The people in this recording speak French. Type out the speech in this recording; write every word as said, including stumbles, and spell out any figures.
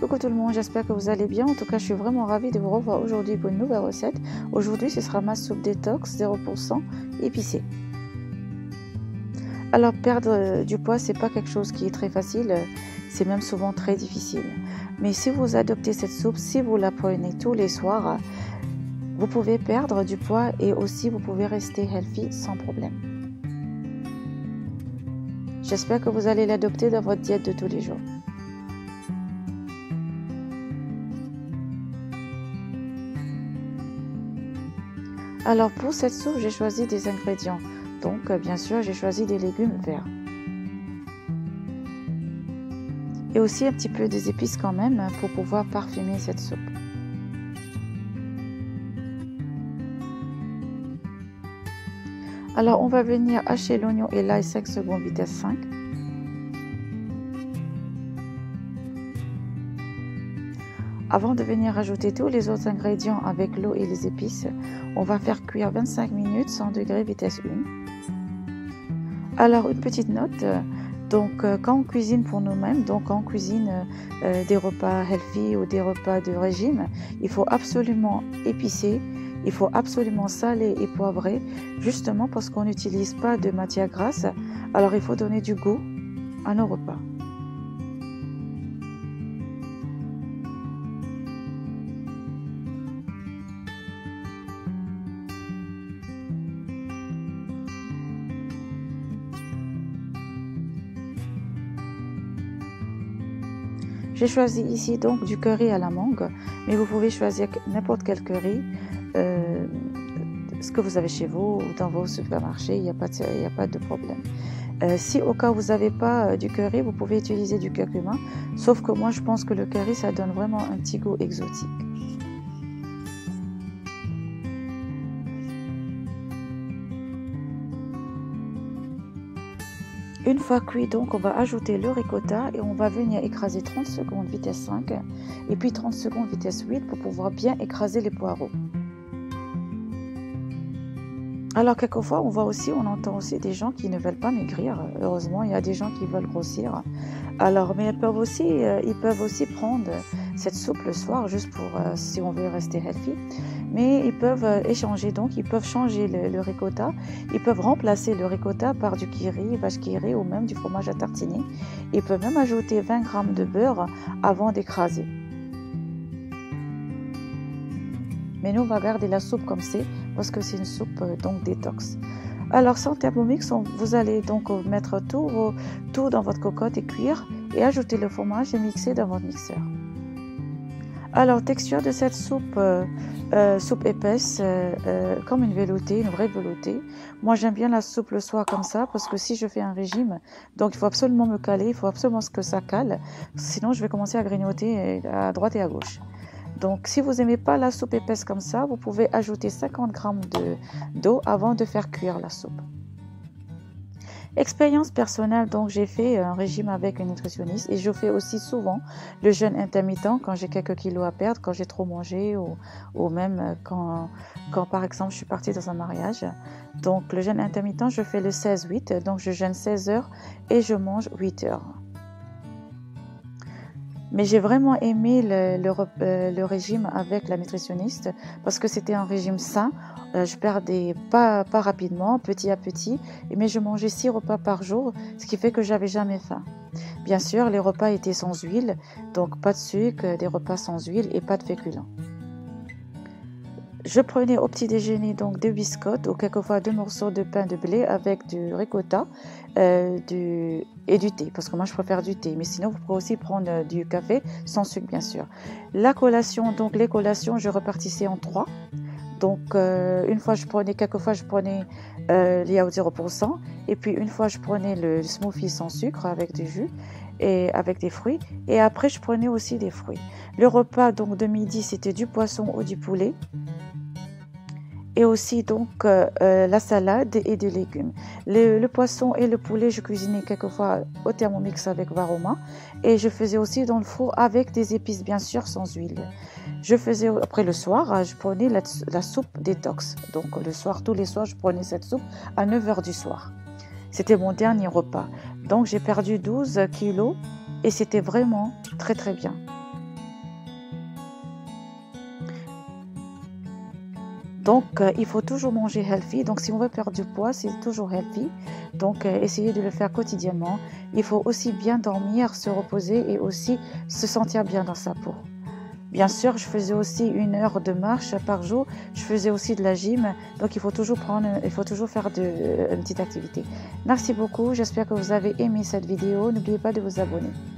Coucou tout le monde, j'espère que vous allez bien. En tout cas, je suis vraiment ravie de vous revoir aujourd'hui pour une nouvelle recette. Aujourd'hui, ce sera ma soupe détox zéro pour cent épicée. Alors, perdre du poids, c'est pas quelque chose qui est très facile, c'est même souvent très difficile. Mais si vous adoptez cette soupe, si vous la prenez tous les soirs, vous pouvez perdre du poids et aussi vous pouvez rester healthy sans problème. J'espère que vous allez l'adopter dans votre diète de tous les jours. Alors pour cette soupe, j'ai choisi des ingrédients. Donc bien sûr, j'ai choisi des légumes verts. Et aussi un petit peu des épices quand même pour pouvoir parfumer cette soupe. Alors on va venir hacher l'oignon et l'ail cinq secondes vitesse cinq. Avant de venir ajouter tous les autres ingrédients avec l'eau et les épices, on va faire cuire vingt-cinq minutes cent degrés vitesse un. Alors une petite note, donc euh, quand on cuisine pour nous-mêmes, donc quand on cuisine euh, des repas healthy ou des repas de régime, il faut absolument épicer, il faut absolument saler et poivrer, justement parce qu'on n'utilise pas de matière grasse, alors il faut donner du goût à nos repas. J'ai choisi ici donc du curry à la mangue, mais vous pouvez choisir n'importe quel curry, euh, ce que vous avez chez vous ou dans vos supermarchés, il n'y a pas de, il n'y a pas de problème. Euh, si au cas où vous n'avez pas euh, du curry, vous pouvez utiliser du curcuma, sauf que moi je pense que le curry ça donne vraiment un petit goût exotique. Une fois cuit, donc, on va ajouter le ricotta et on va venir écraser trente secondes vitesse cinq et puis trente secondes vitesse huit pour pouvoir bien écraser les poireaux. Alors, quelquefois, on voit aussi, on entend aussi des gens qui ne veulent pas maigrir. Heureusement, il y a des gens qui veulent grossir. Alors, mais ils peuvent aussi, euh, ils peuvent aussi prendre cette soupe le soir, juste pour, euh, si on veut rester healthy. Mais ils peuvent euh, échanger, donc ils peuvent changer le, le ricotta. Ils peuvent remplacer le ricotta par du kiri, vache qui rit ou même du fromage à tartiner. Ils peuvent même ajouter vingt grammes de beurre avant d'écraser. Mais nous, on va garder la soupe comme c'est, parce que c'est une soupe euh, donc détox. Alors sans Thermomix, on, vous allez donc mettre tout, tout dans votre cocotte et cuire et ajouter le fromage et mixer dans votre mixeur. Alors texture de cette soupe, euh, euh, soupe épaisse, euh, euh, comme une veloutée, une vraie veloutée. Moi j'aime bien la soupe le soir comme ça parce que si je fais un régime, donc il faut absolument me caler, il faut absolument que ça cale, sinon je vais commencer à grignoter à droite et à gauche. Donc, si vous n'aimez pas la soupe épaisse comme ça, vous pouvez ajouter cinquante grammes d'eau avant de faire cuire la soupe. Expérience personnelle, donc j'ai fait un régime avec une nutritionniste et je fais aussi souvent le jeûne intermittent quand j'ai quelques kilos à perdre, quand j'ai trop mangé ou, ou même quand, quand par exemple je suis partie dans un mariage. Donc, le jeûne intermittent, je fais le seize huit, donc je jeûne seize heures et je mange huit heures. Mais j'ai vraiment aimé le, le, euh, le régime avec la nutritionniste parce que c'était un régime sain. Euh, je perdais pas, pas rapidement, petit à petit, mais je mangeais six repas par jour, ce qui fait que j'avais jamais faim. Bien sûr, les repas étaient sans huile, donc pas de sucre, des repas sans huile et pas de féculents. Je prenais au petit déjeuner donc deux biscottes ou quelquefois deux morceaux de pain de blé avec du ricotta euh, du, et du thé, parce que moi je préfère du thé, mais sinon vous pouvez aussi prendre euh, du café sans sucre bien sûr. La collation, donc les collations, je repartissais en trois. Donc euh, une fois je prenais, quelquefois je prenais euh, les yaourts zéro pour cent et puis une fois je prenais le, le smoothie sans sucre avec du jus et avec des fruits et après je prenais aussi des fruits. Le repas donc de midi c'était du poisson ou du poulet. Et aussi donc euh, euh, la salade et des légumes. Le, le poisson et le poulet, je cuisinais quelquefois au Thermomix avec Varoma. Et je faisais aussi dans le four avec des épices, bien sûr, sans huile. Je faisais, après le soir, je prenais la, la soupe détox. Donc le soir, tous les soirs, je prenais cette soupe à neuf heures du soir. C'était mon dernier repas. Donc j'ai perdu douze kilos et c'était vraiment très très bien. Donc, euh, il faut toujours manger healthy. Donc, si on veut perdre du poids, c'est toujours healthy. Donc, euh, essayez de le faire quotidiennement. Il faut aussi bien dormir, se reposer et aussi se sentir bien dans sa peau. Bien sûr, je faisais aussi une heure de marche par jour. Je faisais aussi de la gym. Donc, il faut toujours prendre, il faut toujours faire de, une petite activité. Merci beaucoup. J'espère que vous avez aimé cette vidéo. N'oubliez pas de vous abonner.